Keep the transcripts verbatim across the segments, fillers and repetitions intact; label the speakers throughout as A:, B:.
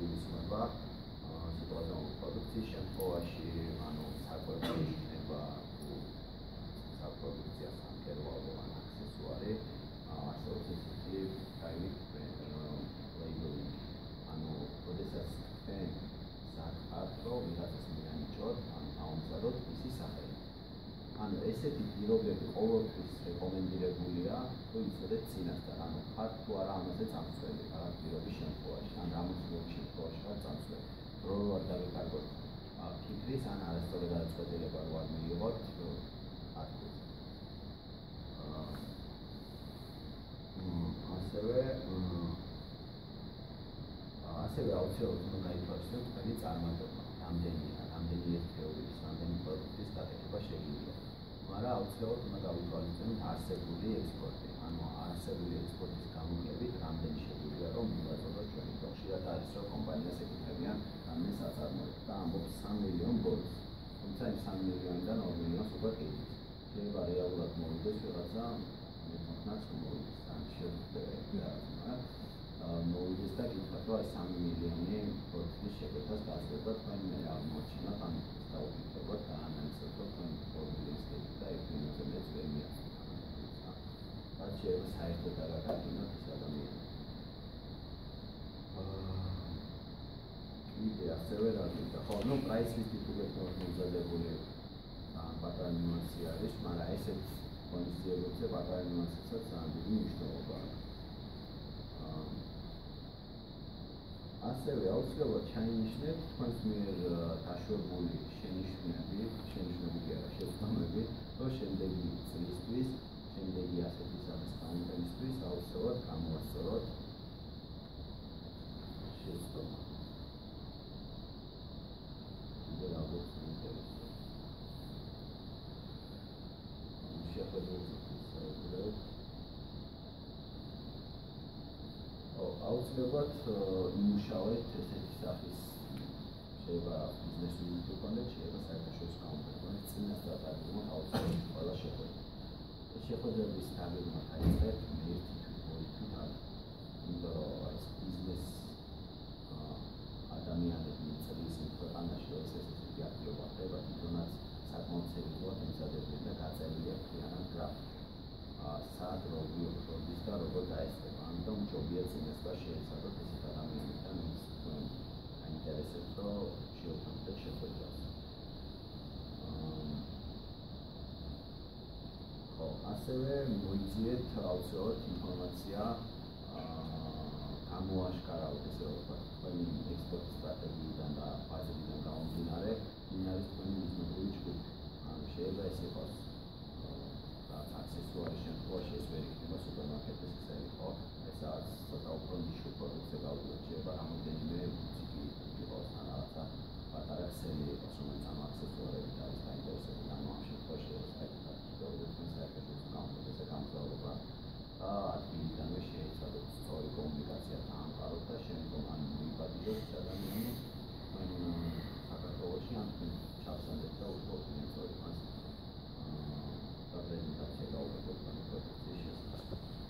A: გულისხმობა სიტუაცია პროდუქციის შემთხვევაში, ანუ საკვები იქნება საპროდუქციო სამკერვალო ან აქსესუარი, არსებობს ისეთი private labeling, ანუ როდესაც თქვენ საკითხავთ, რომ ვიღაცას მიანიჭოთ, ან დაუმზადოთ მისი სახელი. ანუ ესეთი პირობები ყოველთვის რეკომენდირებულია, თუ იცოდეთ წინასწარ, ანუ ხართ თუ არა ამაზე წამსვლელი, რაღაც პირობის შემთხვევაში, ან რამოდენიმე შემთხვევაში ხართ წამსვლელი. რო არ დავიკარგოთ ფიქრის, ან არასწორი გადაწყვეტილება რო არ მიიღოთ, ათგულს. ასევე ასევე აუცილებლად უნდა გაითვალისწინოთ თქვენი წარმატება, რამდენი რამდენი ერთეულის, რამდენი პროდუქტის გაკეთება შეიძლება. მაგრამ აუცილებლად უნდა გავითვალისწინოთ არსებული ექსპორტი, ანუ არსებული ექსპორტის გამოკლებით რამდენი შეგვიძლია რომ მივაწოდოთ ჩვენი და ხშირად არის რომ კომპანიას ეკუთვნებიან რამდენი საწარმოებს და ამბობს სამ მილიონ ბოლოს. თუმცა იმ სამ მილიონიდან ორ მილიონს უკვე ყიდვის. შეიძლება რეალურად მოვიდეს ვიღაცა მეთანხმებს მოვიდეს ან შეგვიძლია მოვიდეს და გითხრათ რომ აი სამ მილიონი პროდუქტის შეკვეთას გასწრება თქვენ მე აღმოჩინოთ ან დაუფიქრებოთ და ანალიზებოთ თქვენ პროდუქტის და ერთ მინუტზე მეც ვერ მიახსენებთ. რაც შეიძლება საერთოდ არ აღადგინოთ ეს ადამიანი. კიდე ასევე რა გითხრა, ხო, ნუ price list-ი თუ გეთხოვთ მომზადებული პატარა ნიუანსი არის, მაგრამ ესეთ კონდიციებზე პატარა ნიუანსისაც ძალიან დიდი მნიშვნელობა აქვს. ასევე აუცილებლად ჩაინიშნეთ თქვენს მიერ დაშვებული შენიშვნები, შენიშვნები კი არა, შეცდომები, რომ შემდეგი წლისთვის, შემდეგი ასეთი სახის კამპანიისთვის აუცილებლად გამოასწოროთ შეცდომა. კიდე რა გვაქვს ინტერესო. შეხვედრებს აუცილებლად იმუშავეთ ესეთი სახის შეიძლება ბიზნეს უნიტი ქონდეთ, შეიძლება საერთაშორისო კამპანია, წინასწარ დაგეგმოთ აუცილებლად ყველა შეხვედრა. ეს შეხვედრების დაგეგმა დაიწყეთ ერთი თვით, ორი თვით ადრე. იმიტომ რომ ეს ბიზნეს ადამიანები წლის ქვეყანაში ეს ესეთი აქტივობა ხდება, თვითონაც საკმაოდ სერიოზულად ემზადებიან და გაწერილია მთლიანად გრაფიკი. სად როგორ და როგორ დაესწრება. ამიტომ ჯობია წინასწარ შეეცადოთ ესეთ ადამიანებთან, ვინც თქვენ აინტერესებთ, რომ შევხვდეთ შეხვედრას. ხო, ასევე მოიძიეთ აუცილებლად ინფორმაცია გამოაშკარავთ, ესე რომ ვთქვათ, თქვენი ექსპორტ სტრატეგიიდან და ბაზისიდან გამომდინარე, ვინ არის თქვენი მიზნობრივი ჯგუფი. ანუ შეიძლება ეს იყოს აქსესუარის შემთხვევაში ეს ვერ იქნება სუპერმარკეტის ქსელი, ხო? ეს არის ცოტა უფრო ნიშო პროდუქცია გავუძლოთ, შეიძლება რამოდენიმე ბუთიკი იყოს ან რაღაცა პატარა ქსელი იყოს, რომელიც ამ აქსესუარებით არის დაინტერესებული, ანუ ამ შემთხვევაში საერთოდ თქვენ საერთაშორისო კამპანიაზე გამგზავრება და ადგილიდანვე შეეცადოთ სწორი კომუნიკაცია დაამყაროთ და შემდგომ ან მიიბადოთ ადამიანი თქვენ საქართველოში ან თქვენ ჩავსანდეთ და უფრო უპირატესად მას პრეზენტაცია გაუგებოთ პროდუქციის შესახებ.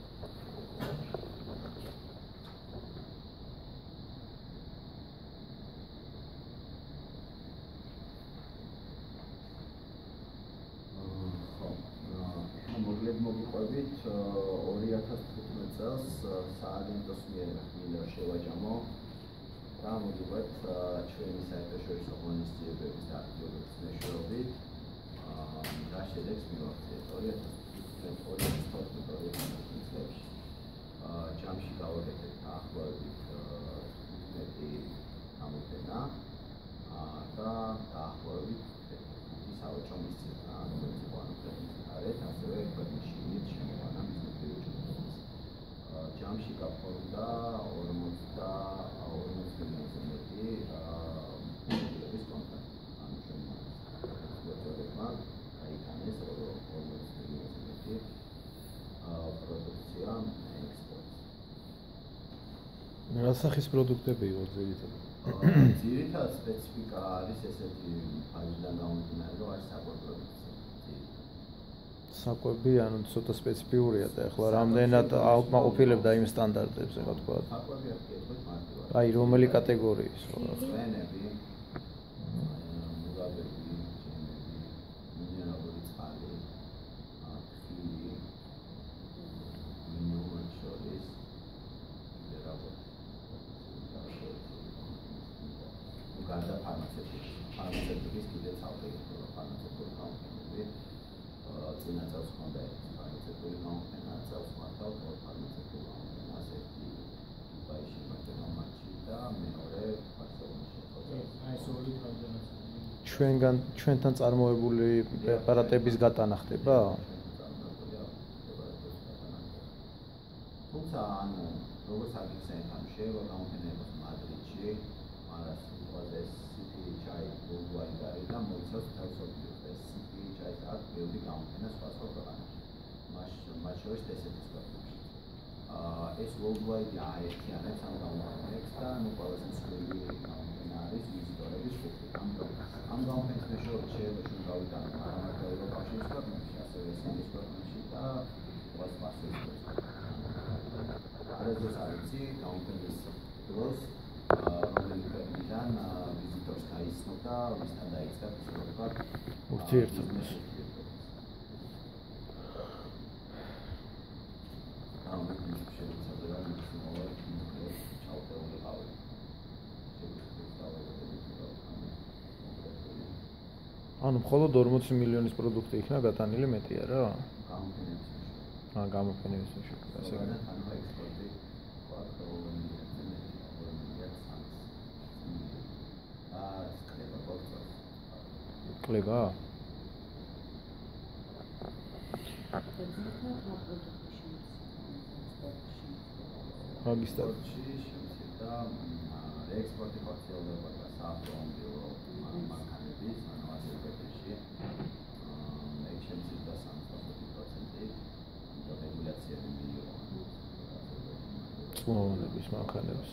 A: მოკლედ მოგიყვებით ორი ათას თხუთმეტ წელს სააგენტოს მიერ მინდა შევაჯამო და მოგიყვეთ ჩვენი საერთაშორისო ღონისძიებების და აქტივობების მეშვეობით რა შედეგს მივახციეთ ორი ათას თხუთმეტ წლებში. ჯამში გავაკეთეთ დაახლოებით თხუთმეტი გამოფენა და დაახლოებით ხუთი სავაჭრო მისცემა, რომელიც იყო ანუკლების გარეთ, ასევე ქვეყნის შიგნით შემოვანა მიზნობრივი ჯგუფის. ჯამში გაფორმდა ორმოცდაორი მილიონზე მეტი პუნქტების კონტრაქტი. ანუ ჩვენმა ვაჭრებმა გაიტანეს ორმოცდაორი მილიონზე მეტი პროდუქცია ექსპორტს.
B: რა სახის პროდუქტები იყო ძირითადად?
A: ძირითადად სპეციფიკა არის ესეთი ფაზიდან გამომდინარე, რომ არის საკონტროლო პროდუქცია.
B: საკვები ანუ ცოტა სპეციფიურია და ახლა რამდენად აუკმაყოფილებდა იმ სტანდარტებს, ეგ თქვა.
A: საკვები არ გეტყვით მარტივად.
B: აი, რომელი კატეგორიის?
A: ცხენები, მურაბები, ჯემები, მინერალური წყალი, ხილი, მინუმან შორის, გარდა ფარმაცევტიკის, ფარმაცევტიკის კიდეც ავტოინჟინერი, ფარმაცევტული გამოფენები, წინა წელს ჰქონდა ფარმაცევტული გამოფენა, წელს მართავ ფარმაცევტული გამოფენა, ასეთი ტიპაიში მარტო მარტი და მეორე ფარსელში. აი ეს ორი თავდანაცვლები.
B: ჩვენგან ჩვენთან წარმოებული პრეპარატების გატანა ხდება?
A: თუმცა ანუ როგორც აღიქვამს ამ შეიძლება გამოფენების მადრიდში, მაგრამ ეს სიტიჩაი გულვაი არის და მოიცავს თავსობრივ ეს სიტიჩაის აქ ბევრი გამოფენა სხვა სხვა ქვეყანაში. მას მათ შორის ესეთის ქვეყნებში. აა ეს worldwide აერთიანებს ამ გამოფენებს და ნუ ყველაზე მსხვილი გამოფენა არის ვიზიტორების ჯგუფი. ამ ამ გამოფენის მეშვეობით შეიძლება ჩვენ გავიტანოთ არამარტო ევროკავშირის ქვეყნებში, ასევე ესეთის ქვეყნებში და სხვა სხვა ქვეყნებში. არასდროს არ იცი გამოფენის დროს რომელი ქვეყნიდან ვიზიტორს გაიცნო და ვისთან დაიწყო ცნობა
B: ურთიერთობას.
A: ამ შეგვიძლია მაქსიმალურად ჩავწერული ყავი.
B: ანუ მხოლოდ ორმოცი მილიონის პროდუქტი იქნა გატანილი მეტია რა?
A: გამოფენების.
B: აა გამოფენების შექმნა. ასე
A: ანუ ექსპორტი
B: კლება?
A: მაგისტრატში შემცირდა ექსპორტი ფაქტორებია და საავტომობილო მანქანების, ანუ აზერბაიჯანში ეგ შემცირდა სამოცდაოთხ პროცენტი და რეგულაციები მიიღო
B: წვოვანების მანქანებს.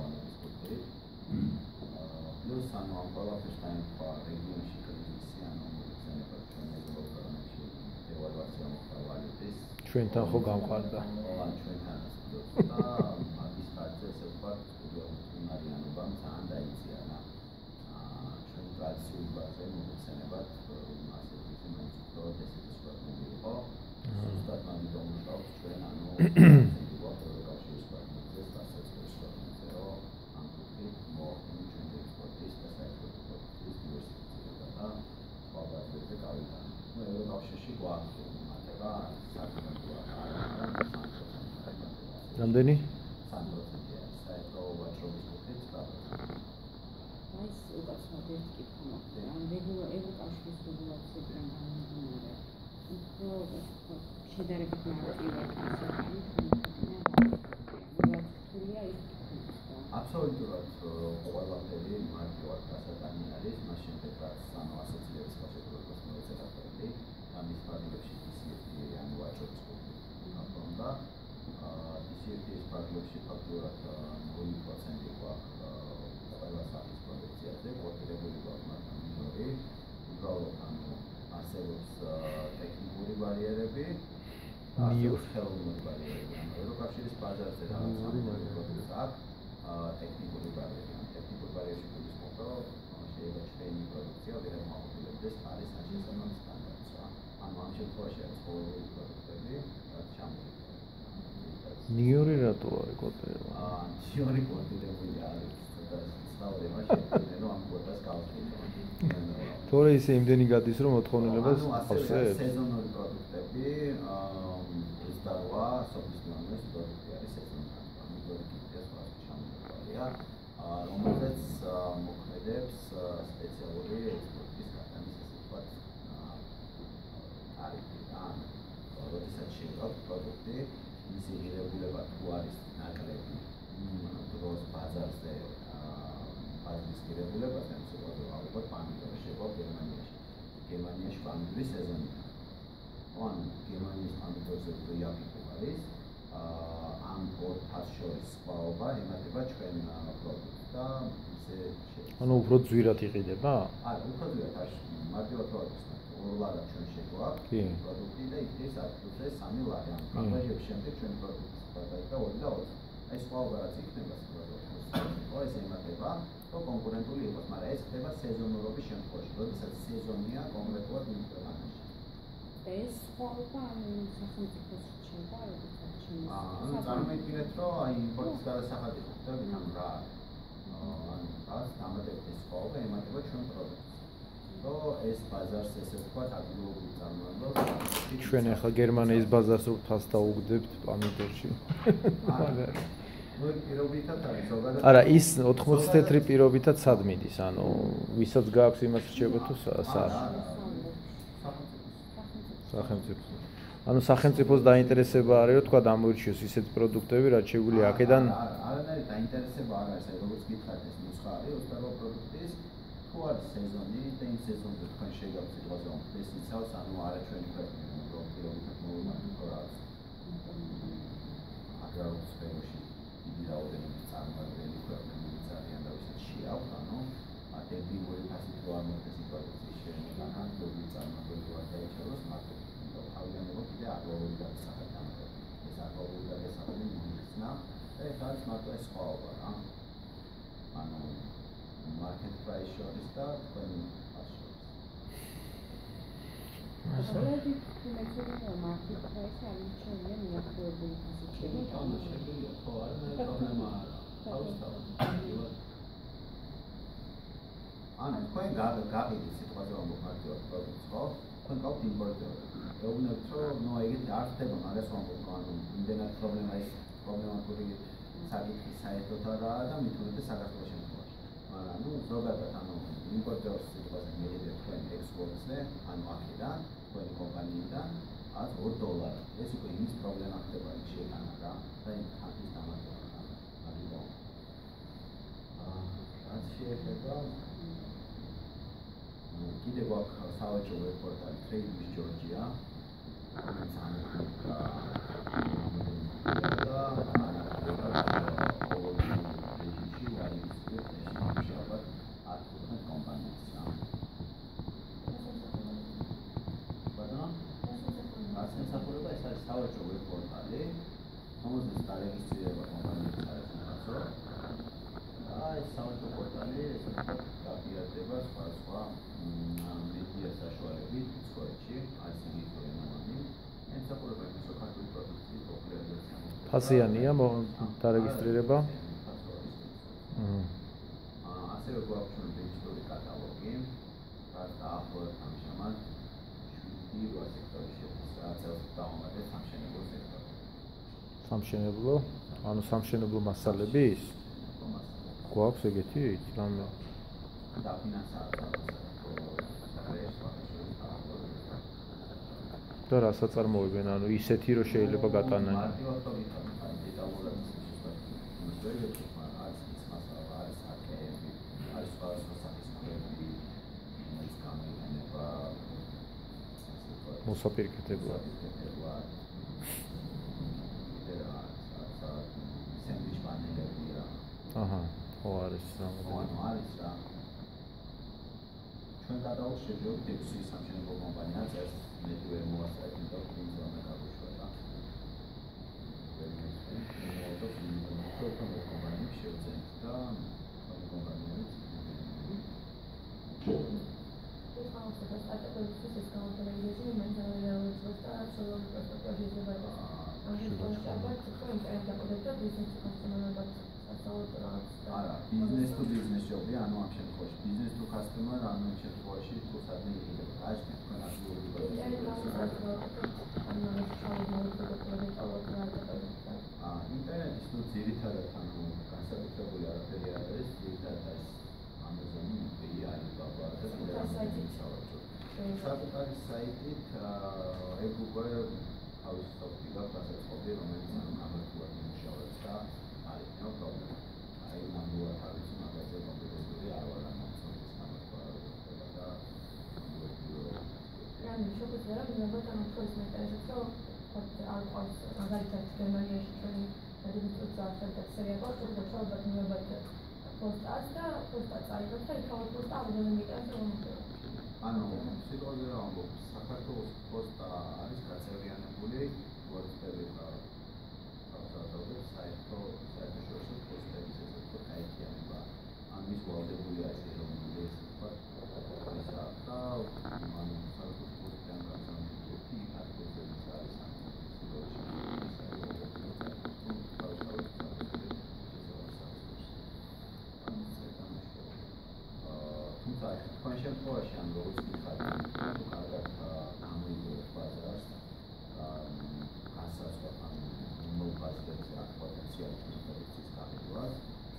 A: პლუს ანუ ამ ყველაფერთან რეგიონში კრიზისი, ანუ მოიხსენება ჩვენ ევროპაში დევალვაცია მოხდა ვალუტის.
B: ჩვენთან ხო გამყარდა?
A: ან ჩვენთან და მაგის ხარჯზე ესე ვთქვათ, უნარიანობამ ძალიან დაიწია რა. აა ჩვენ ტრადიციულ ბაზაზე მოიხსენებათ ასეთი მაინც უფრო ესეთი სპორტები იყო. ზუსტად მაგით მომხდართ ჩვენ ანუ ევროკავშირის ქვეყნებზე, სასწრაფო ქვეყნებზე, რომ ამ კუთხით მოახდინოთ ჩვენ ექსპორტის და საექსპორტო პროდუქტის დივერსიფიცირება და სხვა ბაზებზე გავიტანოთ. ნუ ევროკავშირში გვაქვს მატება საკუთრებია.
B: რამდენი?
A: სამი პროცენტია. საერთო ვაჭრობის კუთხით სამი პროცენტი.
C: აი ეს უკაცრავად ერთი კითხვა მაქვს. ან ევროკავშირის რეგულაციებიდან გამომდინარე, უფრო შედარებით მარტივად
A: აბსოლუტურად ყველაფერი მარტივად გასატანი არის, მას შემდეგ რაც ანუ ასოციაციის ხელშეკრულებას მოეწევა ამის ფარგლებში დისიერთი ანუ ვაჭრობის კუთხით გაფრონდა. დისიერთის ფარგლებში ფაქტურად ნული პროცენტი გვაქვს ყველა სახის პროდუქციაზე, კვოტირებული გვაქვს მათთან მინორი, უბრალოდ ანუ არსებობს ტექნიკური ბარიერები და არსებობს ხელოვნური ბარიერები. ანუ ევროკავშირის ბაზარზე რაღაც სამი პროდუქტი აქვს ტექნიკური ბარიერი. ან ტექნიკური ბარიერში გულისხმობ, რომ შეიძლება ჩვენი პროდუქცია ვერ აღმოაჩენდეს არის შესაბამის სტანდარტს რა. ანუ ამ შემთხვევაში არის ყოველდღიური პროდუქტები, რაც ჩამოიღება.
B: ნიორი რატო არის კვოტირება?
A: აა ნიორი კვოტირებული არის, ცოტა სწავლე მაშინ, რომ ამ კვოტას გავხდით.
B: თორე ისე იმდენი გადის, რომ მოთხოვნილებას ახსენებს.
A: სეზონური პროდუქტები, აა ეს და რვა სოფისტიკაციის პროდუქტი არის სეზონური. ანუ პროდუქტია სხვა ჩამოიღებია, აა რომელზეც მოქმედებს სპეციალური ექსპორტის გატანის ასე ვთქვათ ტარიფი. ან როდესაც შეიქმნა პროდუქტი მისი ღირებულება თუ არის ნაკლები დროს ბაზარზე ბაზრის ღირებულებასთან ისე ალბათ პამიდორი შევა გერმანიაში. გერმანიაში პამიდორი სეზონია. ან გერმანიის პამიდორზე უფრო იაფი არის. ამ ორ ფასს შორის სხვაობა ემატება ჩვენ პროდუქტს და ისე
B: ანუ უფრო ძვირად იყიდება?
A: არა, უფრო ძვირად, მარტივად ვაკეთებ. ორლარად ჩვენ შეგვაქვს პროდუქტი და იქნება ათ პლუს სამი ლარი. ან ბაგაჟების შემდეგ ჩვენ პროდუქტის გადაიდა ორი და ოცი. აი სხვაობა რაც იქნება სიტუაცია ეს ემატება რომ კონკურენტული იყოს, მაგრამ ეს ხდება სეზონურობის შემთხვევაში, როდესაც სეზონია კონკრეტულად იმ ქვეყანაში.
C: ეს სხვაობა სახელმწიფოს რჩება, როდესაც შეიძლება.
A: ანუ წარმოიდგინეთ, რომ აი იმპორტის გადასახადი ხდება თან რა. ანუ რას დამატებით ეს სხვაობა ემატება ჩვენ პროდუქტს. რომ ეს ბაზარს ესე ვთქვათ ადგილობრივ წარმოადგენს.
B: ჩვენ ახლა გერმანიის ბაზარს რო თავს დაუგდებთ პამიდორში.
A: მაგარი. ნუ პირობითად არის ზოგადად.
B: არა, ის ოთხმოცი თეთრი პირობითად სად მიდის? ანუ ვისაც გააქვს იმას რჩება თუ სა? სახელმწიფო. ანუ სახელმწიფოს დაინტერესება არის, რომ თქვა დამოირჩიოს ისეთი პროდუქტები, რაც შეგვიძლია აქედან
A: არანაირი დაინტერესება არ არის, როგორც გითხართ ეს ნუსხა არის ოცდაოთხ პროდუქტის თუ არის სეზონი და იმ სეზონზე თქვენ შეგაქვს სიტყვაზე რომ ეს იცავს, ანუ არა ჩვენი ქვეყნა, რომ პირობითად მოვიმართოთ რა არის. აგრარულ სფეროში დიდი რაოდენობის წარმოადგენელი ქვეყნები ძალიან და ვისაც შეაქვს, ანუ დებილური ფასით რო არ მოხდეს სიტუაციის შექმნა, ადგილობრივი წარმოადგენელი დაიჭეროს მარტო თავიანთი კიდე აგრარული გადასახადი დამატებით. ეს აგრარული გადასახადი მოიხსნა და ეს არის მარტო ეს სხვაობა რა. ანუ market price შორის და თქვენი ფას შორის.
C: ასეთი მეცნიერება market price არის შეიძლება მიახლოებული ფასით შეიძლება.
A: ანუ შეიძლება ხო არ არის პრობლემა თავისთავად. ანუ თქვენ გაყიდით სიტუაცია რომ მარტივად პროდუქტს ხო? თქვენ გაქვთ იმპორტიორები. ეუბნებთ რომ ნუ ეგეთი არ ხდება, მაგას ვამბობ, ანუ იმდენად პრობლემა ის პრობლემატური საკითხი საერთოდ არაა და მithumetes საქართველოს შემთხვევაში. მაგრამ ნუ ზოგადად ანუ იმპორტიორის სიტუაცია მივიდეთ თქვენ ექსპორტზე, ანუ აქედან, თქვენი კომპანიიდან ათ ორ დოლარი. ეს უკვე იმის პრობლემა ხდება იქ შეტანა რა და იმ ხანტის დამატება რა. მაგიტომ აა რაც შეეხება კიდე გვაქვს სავაჭრო ვებ-პორტალი Trade with Georgia. რომელიც ამერიკა და სავაჭრო ვებ-პორტალი, რომელზეც დარეგისტრირება კომპანიის საერთაშორისო და ეს სავაჭრო პორტალი ესე ვთქვათ დაპირატება სხვადასხვა მედია საშუალებით სკოლებში, არის იგი გერმანული, ემსახურება იმის რომ ქართული პროდუქციის პოპულარიზაცია მოხდეს.
B: ფასიანია დარეგისტრირება?
A: ასევე გვაქვს ჩვენ დიჯიტალური კატალოგი, რაც დაახლოებით ამჟამად შვიდი რვა სექტორი შედის, რაც ელს დაუმატეთ სამშენებლო სექტორი.
B: სამშენებლო? ანუ სამშენებლო მასალების? გვაქვს ეგეთი? რამე? და რა საწარმოებენ? ანუ ისეთი რომ შეიძლება გატანან. მოსაპირკეთებლად. აჰა, ხო არის რამოდენიმე.
A: არის რა. ჩვენ გადავალ შეჯობთ ექვსი სამშენებლო კომპანია წერს მეტი ვერ მოვასწრეთ, იმიტომ რომ ის ზონა გაგვიშვება. ვერმე კომპანიები შევძენთ და ამ კომპანიებს არა, business to business job-ი, ანუ ამ შემთხვევაში business to customer, ანუ ამ შემთხვევაში თუ სადმე იყიდება გაჩნდა თქვენ აქტიური აა ინტერნეტის თუ ძირითადად ანუ განსაკუთრებული არაფერი არ არის, ძირითადად არის Amazon-ი, eBay, Alibaba და სხვადასხვა სავაჭრო. საკუთარი საიტით ეგ უკვე თავის სოფტი გაქვს ასეთები, რომელიც ანუ გამართულად იმუშავებს და არ იქნება პრობლემა. აი ნამდვილად არის მაგაზე კომპიუტერი არ ვარ ამ სოფტის გამართვა ხდება და
D: რამე შეგვიძლია რა მიღებოთ ამ პროცესს მეტად რომ არ ყავს მაგალითად გერმანიაში ჩვენი რეგისტრაცია და სერია გვაქვს და ალბათ მიღებოთ პოსტას და პოსტა წაიღებს და იქ ავტომატურად აღდგენა მიტანს რომ
A: ანუ სიტყვაზე რა ამბობ, საქართველოს პოსტა არის გაწევრიანებული, როგორც პერიფა თავსავდებს საერთო საერთაშორისო პოსტების ესე ვთქვათ გაერთიანება. ან მის ვალდებული არის ეროვნული ესე ვთქვათ ისა და ანუ საქართველოს პოსტიდან გაგზავნილი არქივები არის ამ თუმცა თქვენ შემთხვევაში ან როგორც გითხარით, თუ კარგად გამოიგონებთ ბაზარს, გასაცვლად ან მოუპასდეთ რა პოტენციალს ინვესტიციის გაყიდვას.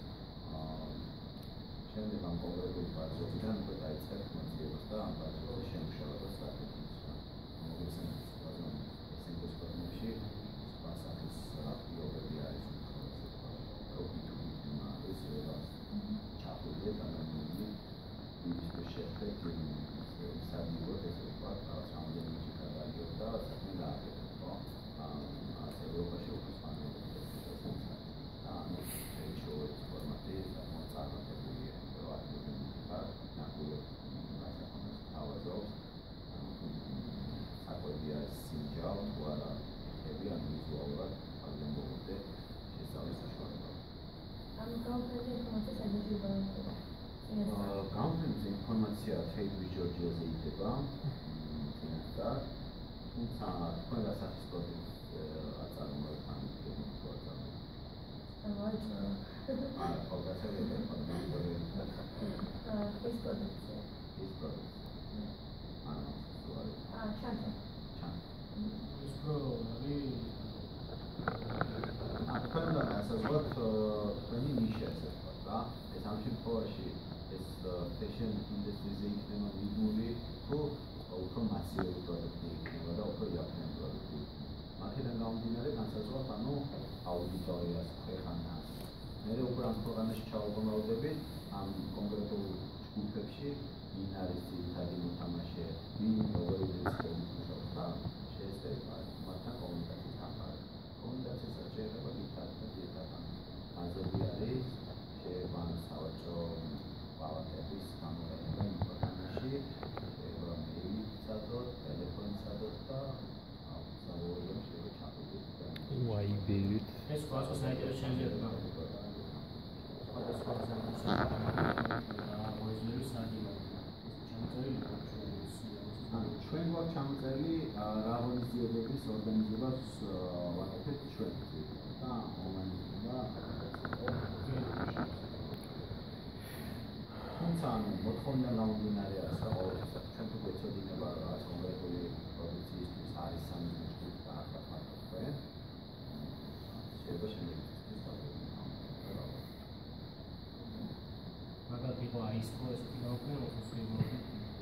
A: შემდეგ ამ კონკრეტულ ბაზრიდან უკვე დაიწყებთ მოძიებას და ამ ბაზრის შემუშავებას სტრატეგიას. მოგესალმებით, ბაზარში ესენგოს ფორმაში ბაზარის აქტიობები არის პროფიტული არის ჩაფული და ნამდვილი ის შეხედვით სადიო ესე ვთქვათ, რაღაც რამდენიმე გადაიო და საქმე გააკეთეთ, ხო? ამ ევროპაში უკვე სპანელებს და ანუ შეიშოვეთ ფორმატი საკმაოდ წარმატებული პროექტია, ნაკულო მასაკომის თავაზობს. საკვებია სინჯალ თუ არა ები ან ვიზუალურად აღდგენ მოგდე შესწავლის საშუალება.
D: ანუ გაუქმებელ ინფორმაციას აჯერჯერ გამოიყენება.
A: გაუქმებელ ინფორმაცია Facebook Georgia-ზე იდება. წინასწარ. თუმცა თქვენ გასახის პროდუქტს აწარმოებთ ამ ფილმს თუ აწარმოებთ.
D: ამაიჭო.
A: აა, ფოტოგრაფია და
D: აა, ეს პროდუქცია.
A: ეს პროდუქცია. ანუ სუალი.
D: აა, ჩანდა.
A: ჩანდა.
E: ეს პროგი
A: თქვენ გასაზღვროთ თქვენი ნიშა ესე ვთქვათ რა. ეს ამ შემთხვევაში ეს fashion industry-ზე იქნება მიდული თუ უფრო მასიური პროდუქტი იქნება და უფრო იაფიანი პროდუქტი. მათიდან გამომდინარე განსაზღვროთ ანუ აუდიტორიას, ქვეყანას. მე უკვე ამ ქვეყანაში ჩავუყრდებით ამ კონკრეტულ ჯგუფებში ვინ არის ძირითადი მოთამაშე, ვინ როგორი რისკები მუშაობს და შეესწრება მათთან კომუნიკაციის თანხმობა. კომუნიკაციის საჭიროება გითხრათ ძირითადად აზები არის შეიძლება ან სავაჭრო პალატების გამოყენება იმ ქვეყანაში, შეიძლება მეილით წადოთ, ტელეფონით წადოთ და საბოლოოდ შეიძლება ჩაგვიდეთ.
B: ვაიბერით.
E: ეს სხვადასხვა საინტერესო შეიძლება სხვადასხვა საინტერესო საინტერესო
A: ჩვენ გვაქვს ჩამოწერილი რა ღონისძიებების ორგანიზებას ვაკეთებთ ჩვენ და ორგანიზება თუმცა მოთხოვნა გამომდინარე არის რა ყოველთვის ჩვენ თუ გვეცოდინება რაღაც კონკრეტული პროდუქციისთვის არის სამი ჯგუფი და ახლა მარტო თქვენ შეიძლება შემდეგთვის
E: მაგალითად იყო ის პროექტი გაუქმება ოფიციალურად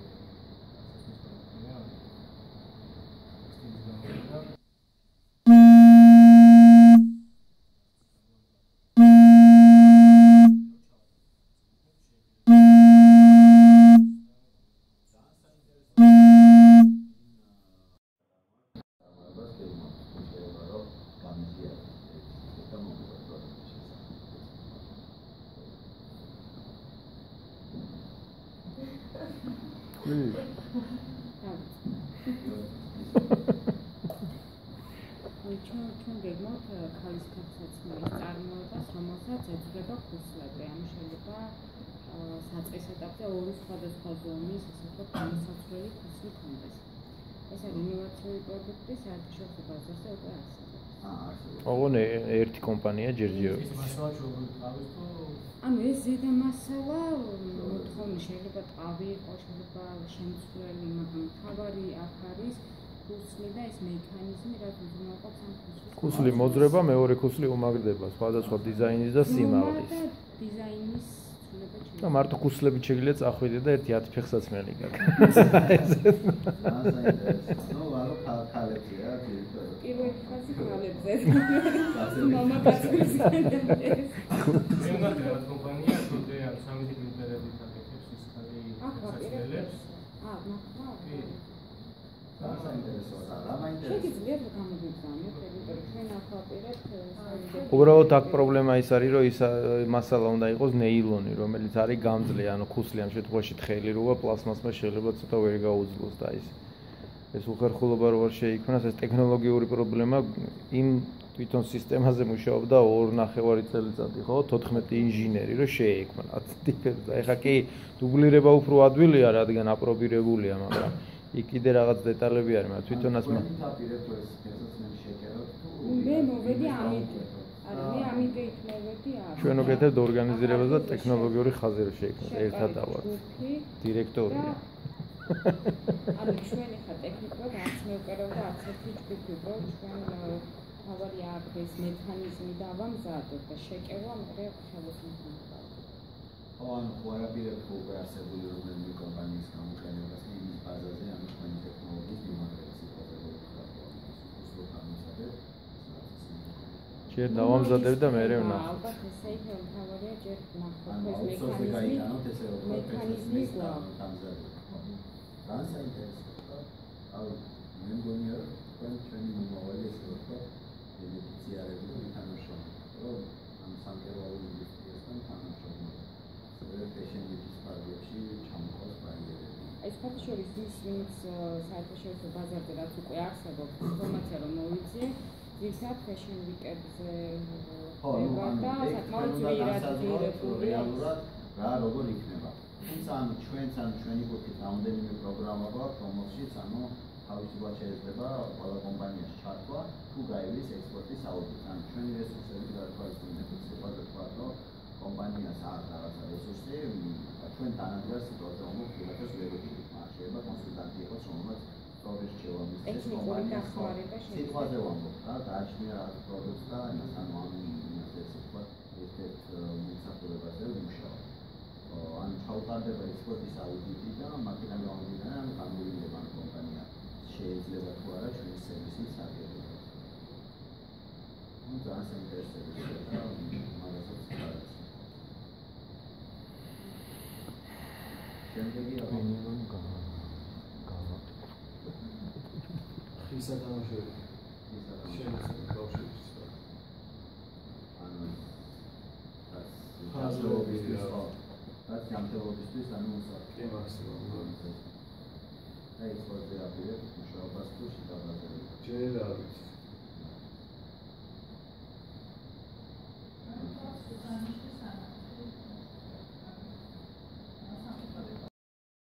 C: ჩვენ გეგმავთ ქალის ქაფსაცმლის წარმოებას, რომელსაც ეძღება ქუსლები. ანუ შეიძლება საწყის ეტაპზე ორი სხვადასხვა ზომის, ასე ვთქვათ, გამოსაცვლელი ქუსლი ქონდეს. ეს არის ინოვაციური პროდუქტი, საერთაშორისო ბაზარზე უკვე არსებობს.
A: აა, არსებობს.
B: ოღონდ ერთი კომპანია ჯერჯერობით.
E: ეს მასალა ჩვეულებრივ ტყავის თუ
C: ანუ ეს ზედა მასალა მოთხოვნა შეიძლება ტყავი იყოს, შეიძლება შემცვლელი, მაგრამ თავარი აქ არის ქუსლი და ეს მექანიზმი, რაც უზრუნველყოფს ამ ქუსლის.
B: ქუსლი მოძრება, მეორე ქუსლი უმაგრდება, სხვადასხვა დიზაინის და სიმაღლის.
C: დიზაინის ცვლილება
B: და
C: შეიძლება.
B: მარტო ქუსლებით შეგიძლიათ წახვიდე და ერთი ათი ფეხსაცმელი გაქვს.
A: ნუ არა ქალებზე რა ძირითადად.
C: პირველი ფაზი ქალებზე. მამა კაცის განდეს.
E: მეგონა რა კომპანია თუნდე ამ სამი ლიტერებით აკეთებს ის ხალი ფეხსაცმელებს.
C: აა, ნახა.
A: ძალიან საინტერესოა. რა მაინტერესებს?
C: შეგიძლიათ გამოგიგზავნოთ, იმიტომ რომ ჩვენ ახალპირებთ
B: უბრალოდ აქ პრობლემა ის არის, რომ ის მასალა უნდა იყოს ნეილონი, რომელიც არის გამძლე, ანუ ხუსლი ამ შემთხვევაში თხელი როა პლასმასმა შეიძლება ცოტა ვერ გაუძლოს და ის ეს უხერხულობა რო არ შეიქმნას, ეს ტექნოლოგიური პრობლემა იმ თვითონ სისტემაზე მუშაობდა ორ ნახევარი წელიწადი, ხო, თოთხმეტი ინჟინერი რო შეექმნათ ტიპებს და ეხა კი დუბლირება უფრო ადვილია, რადგან აპრობირებულია, მაგრამ იქ კიდე რაღაც დეტალები არის, მაგრამ თვითონაც
A: მე თაპირებ ეს ფესოსნები შეკეროთ თუ
C: მე მოვედი ამით. არა, მე ამით მოვედი აქ.
B: ჩვენ ვაკეთებთ ორგანიზირებას და ტექნოლოგიური ხაზი რო შეიქმნას, ერთად ავართ. დირექტორია.
C: ანუ ჩვენ ხა ტექნიკურად არც მე ვკერავ და არც ერთი ჯგუფი ვიყო, ჩვენ თავარი აქ ეს მექანიზმი დავამზადოთ და შეკევა მე ხელოსნობა.
A: ხო, ანუ ხوارაბირებ თუ უკვე არსებული რომელიმე კომპანიის გამოყენებას იმის ბაზაზე, ანუ ჩვენი ტექნოლოგიის მიმართებით სიტყვაზე
B: ჯერ დავამზადებ და მე ვნახავ.
C: ალბათ ესე იქნება თავარია ჯერ ვნახავ
A: ანუ
C: ეს
A: აუთსორსზე გაიტანოთ ესე რომ
C: მექანიზმი გვაქვს.
A: ძალიან საინტერესოა. აუ მე მგონია რომ თქვენ ჩვენი მომავალი ესე ვთქვათ ბენეფიციარები და თანამშრომლები, რომ ამ სამკერვალო ინდუსტრიასთან თანამშრომლობენ. ფეშენების პარკებში ჩამოყალიბდა ბარიერები.
C: ეს ფაქტი შორის ის ვინც საერთაშორისო ბაზარზე რაც უკვე არსებობს ინფორმაცია რომ მოვიძიე ვისაც ფეშენ ვიკებზე
A: ხო, ну,
C: და საკმაოდ ძლიერად
A: რეალურად რა როგორ იქნება. თუმცა ანუ ჩვენც ან ჩვენი გუნდით რამდენიმე პროგრამა გვაქვს, რომელშიც ანუ თავისუფლად შეიძლება ყველა კომპანიაში ჩართვა, თუ გაივლის ექსპორტის აუდიტი. ანუ ჩვენი რესურსები გარკვეულწილად შეიძლება თქვა, რომ კომპანიას აქვს რაღაცა რესურსი, ჩვენ თანადგარ სიტუაციაზე ვამბობთ, ვიღაცას ვერ ვიგებთ, მაგრამ შეიძლება კონსულტანტი იყოს, რომელიც სწორი რჩევა მისცეს კომპანიას. სიტყვაზე ვამბობთ, რა, გააჩნია რაღაც პროდუქტი და იმას ანუ ამ იმას ესე ვთქვათ, ერთ-ერთ მომსახურებაზე ვიმუშაობ. ანუ ჩაუტარდება ექსპორტის აუდიტი და მაქედან გამომდინარე, ანუ გამოვლინდება ამ კომპანია შეიძლება თუ არა ჩვენი სერვისის აგებულება. ну ძალიან საინტერესოა და მაგასაც არის. შემდეგი მინიმუმ გავა. გავა.
F: ხისა თამაშები. ხისა თამაშები ბავშვების და
A: ანუ ფაზრობისთვის ხო. რაც ჯანმრთელობისთვის ანუ
F: კი მაქსიმუმ.
A: და ეს პოზიცია აპირებს მუშაობას თუ შედარებით.
F: ჯერ არ ვიცი.